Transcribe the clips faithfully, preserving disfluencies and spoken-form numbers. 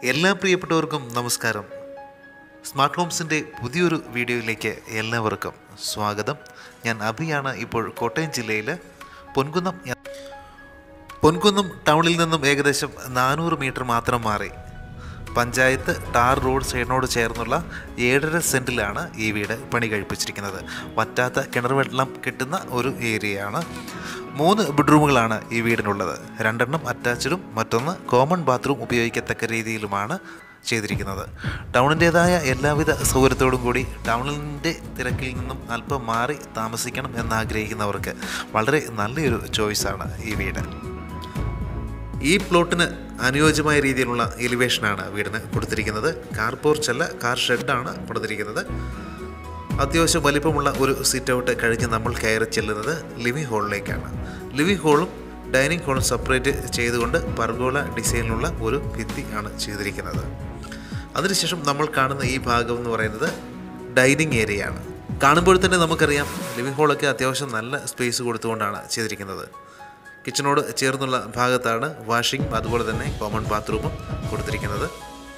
എല്ലാ പ്രിയപ്പെട്ടവർക്കും നമസ്കാരം. സ്മാർട്ട് ഹോംസിൻ്റെ പുതിയൊരു വീഡിയോയിലേക്ക് എല്ലാവർക്കും സ്വാഗതം. ഞാൻ അഭിയാണ്. ഇപ്പോൾ കോട്ടയം ജില്ലയിലെ പൊൻകുന്നം പൊൻകുന്നം ടൗണിൽ നിന്നും ഏകദേശം നാനൂറ് മീറ്റർ മാത്രം മാറി പഞ്ചായത്ത് ടാർ റോഡ് സൈഡിനോട് ചേർന്നുള്ള ഏഴര സെൻറ്റിലാണ് ഈ വീട് പണി കഴിപ്പിച്ചിരിക്കുന്നത്. വറ്റാത്ത കിണർ വെള്ളം കിട്ടുന്ന ഒരു ഏരിയയാണ്. മൂന്ന് ബെഡ്റൂമുകളാണ് ഈ വീടിനുള്ളത്. രണ്ടെണ്ണം അറ്റാച്ച്ഡും മറ്റൊന്ന് കോമൺ ബാത്റൂം ഉപയോഗിക്കത്തക്ക രീതിയിലുമാണ് ചെയ്തിരിക്കുന്നത്. ടൗണിൻ്റേതായ എല്ലാവിധ സൗകര്യത്തോടും കൂടി ടൗണിൻ്റെ തിരക്കിൽ നിന്നും അല്പം മാറി താമസിക്കണം എന്നാഗ്രഹിക്കുന്നവർക്ക് വളരെ നല്ലൊരു ചോയ്സാണ് ഈ വീട്. ഈ പ്ലോട്ടിന് അനുയോജ്യമായ രീതിയിലുള്ള എലിവേഷനാണ് വീടിന് കൊടുത്തിരിക്കുന്നത്. കാർ പോർച്ചല്ല, കാർ ഷെഡാണ് പണിതിരിക്കുന്നത്. അത്യാവശ്യം വലിപ്പമുള്ള ഒരു സിറ്റ് ഔട്ട് കഴിഞ്ഞ് നമ്മൾ കയറി ചെല്ലുന്നത് ലിവിംഗ് ഹാളിലേക്കാണ്. ലിവിംഗ് ഹാളും ഡൈനിങ് ഹാളും സെപ്പറേറ്റ് ചെയ്തുകൊണ്ട് പർഗോള ഡിസൈനിലുള്ള ഒരു ഭിത്തി ആണ് ചെയ്തിരിക്കുന്നത്. അതിനുശേഷം നമ്മൾ കാണുന്ന ഈ ഭാഗം എന്ന് പറയുന്നത് ഡൈനിങ് ഏരിയയാണ്. കാണുമ്പോൾ തന്നെ നമുക്കറിയാം ലിവിംഗ് ഹാളൊക്കെ അത്യാവശ്യം നല്ല സ്പേസ് കൊടുത്തുകൊണ്ടാണ് ചെയ്തിരിക്കുന്നത്. കിച്ചണോട് ചേർന്നുള്ള ഭാഗത്താണ് വാഷിംഗ് അതുപോലെ തന്നെ കോമൺ ബാത്റൂമും കൊടുത്തിരിക്കുന്നത്.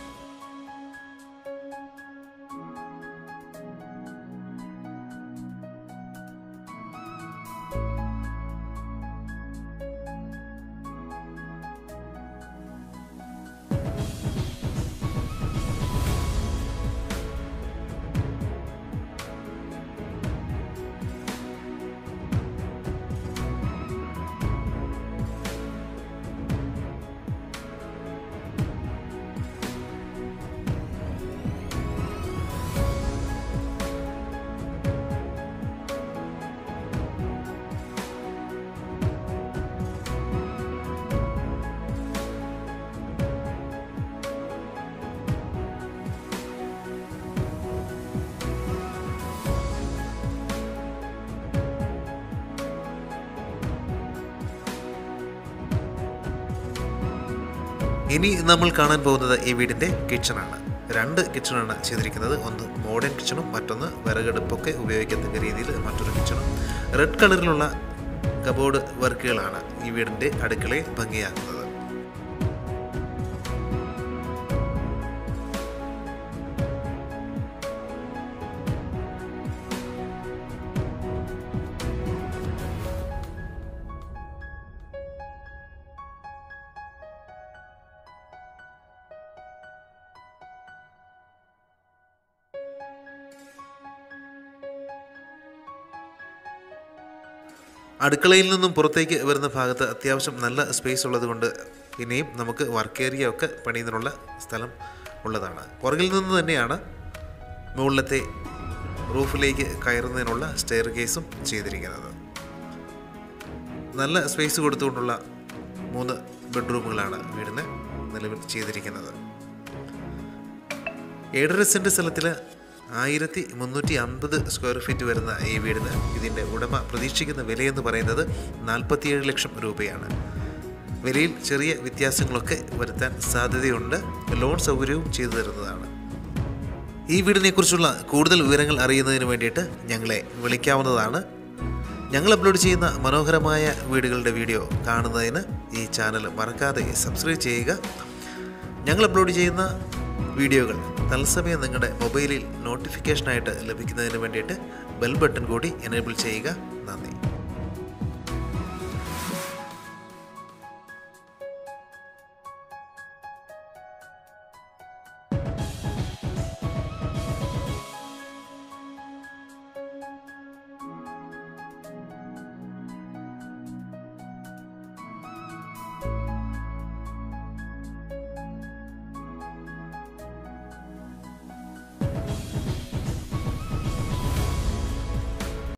ഇനി നമ്മൾ കാണാൻ പോകുന്നത് ഈ വീടിൻ്റെ കിച്ചണാണ്. രണ്ട് കിച്ചണാണ് ചെയ്തിരിക്കുന്നത്. ഒന്ന് മോഡേൺ കിച്ചണും മറ്റൊന്ന് വിറകടുപ്പൊക്കെ ഉപയോഗിക്കത്തക്ക രീതിയിൽ മറ്റൊരു കിച്ചണും. റെഡ് കളറിലുള്ള കബോർഡ് വർക്കുകളാണ് ഈ വീടിൻ്റെ അടുക്കളയെ ഭംഗിയാക്കുന്നത്. അടുക്കളയിൽ നിന്നും പുറത്തേക്ക് വരുന്ന ഭാഗത്ത് അത്യാവശ്യം നല്ല സ്പേസ് ഉള്ളതുകൊണ്ട് ഇനിയും നമുക്ക് വർക്ക് ഏരിയ ഒക്കെ പണിയുന്നതിനുള്ള സ്ഥലം ഉള്ളതാണ്. പുറകിൽ നിന്ന് തന്നെയാണ് മുകളിലത്തെ റൂഫിലേക്ക് കയറുന്നതിനുള്ള സ്റ്റെയർ കേസും ചെയ്തിരിക്കുന്നത്. നല്ല സ്പേസ് കൊടുത്തുകൊണ്ടുള്ള മൂന്ന് ബെഡ്റൂമുകളാണ് വീടിന് നിലവിൽ ചെയ്തിരിക്കുന്നത്. ഏഴര സെൻറ്റ് സ്ഥലത്തിൽ ആയിരത്തി മുന്നൂറ്റി അമ്പത് സ്ക്വയർ ഫീറ്റ് വരുന്ന ഈ വീടിന് ഇതിൻ്റെ ഉടമ പ്രതീക്ഷിക്കുന്ന വിലയെന്ന് പറയുന്നത് നാൽപ്പത്തിയേഴ് ലക്ഷം രൂപയാണ്. വിലയിൽ ചെറിയ വ്യത്യാസങ്ങളൊക്കെ വരുത്താൻ സാധ്യതയുണ്ട്. ലോൺ സൗകര്യവും ചെയ്തു തരുന്നതാണ്. ഈ വീടിനെക്കുറിച്ചുള്ള കൂടുതൽ വിവരങ്ങൾ അറിയുന്നതിന് വേണ്ടിയിട്ട് ഞങ്ങളെ വിളിക്കാവുന്നതാണ്. ഞങ്ങൾ അപ്ലോഡ് ചെയ്യുന്ന മനോഹരമായ വീടുകളുടെ വീഡിയോ കാണുന്നതിന് ഈ ചാനൽ മറക്കാതെ സബ്സ്ക്രൈബ് ചെയ്യുക. ഞങ്ങൾ അപ്ലോഡ് ചെയ്യുന്ന വീഡിയോകൾ തത്സമയം നിങ്ങളുടെ മൊബൈലിൽ നോട്ടിഫിക്കേഷനായിട്ട് ലഭിക്കുന്നതിന് വേണ്ടിയിട്ട് ബെൽ ബട്ടൺ കൂടി എനേബിൾ ചെയ്യുക. നന്ദി.